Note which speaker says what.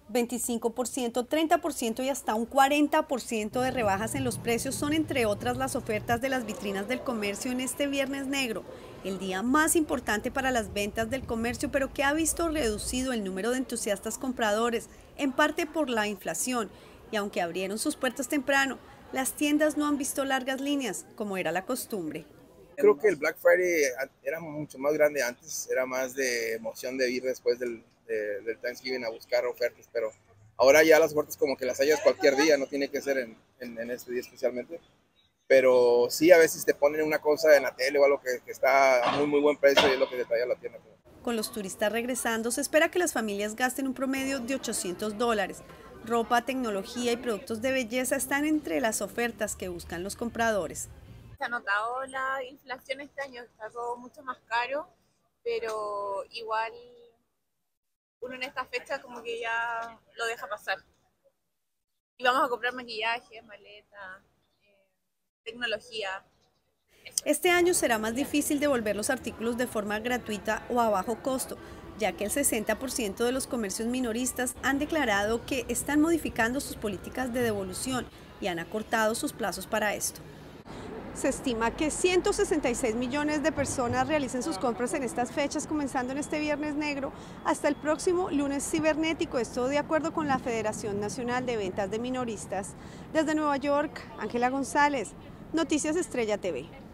Speaker 1: 25%, 30% y hasta un 40% de rebajas en los precios son entre otras las ofertas de las vitrinas del comercio en este Viernes Negro, el día más importante para las ventas del comercio, pero que ha visto reducido el número de entusiastas compradores, en parte por la inflación, y aunque abrieron sus puertas temprano, las tiendas no han visto largas líneas, como era la costumbre.
Speaker 2: Creo que el Black Friday era mucho más grande antes, era más de emoción de ir después del Thanksgiving a buscar ofertas, pero ahora ya las ofertas como que las hayas cualquier día, no tiene que ser en este día especialmente, pero sí a veces te ponen una cosa en la tele o algo que está a muy buen precio y es lo que te trae a la tienda.
Speaker 1: Con los turistas regresando, se espera que las familias gasten un promedio de $800. Ropa, tecnología y productos de belleza están entre las ofertas que buscan los compradores.
Speaker 3: Se ha notado la inflación este año, está todo mucho más caro, pero igual uno en esta fecha como que ya lo deja pasar. Y vamos a comprar maquillaje, maleta, tecnología.
Speaker 1: Este año será más difícil devolver los artículos de forma gratuita o a bajo costo, ya que el 60% de los comercios minoristas han declarado que están modificando sus políticas de devolución y han acortado sus plazos para esto. Se estima que 166 millones de personas realicen sus compras en estas fechas, comenzando en este Viernes Negro hasta el próximo lunes cibernético, esto de acuerdo con la Federación Nacional de Ventas de Minoristas. Desde Nueva York, Ángela González, Noticias Estrella TV.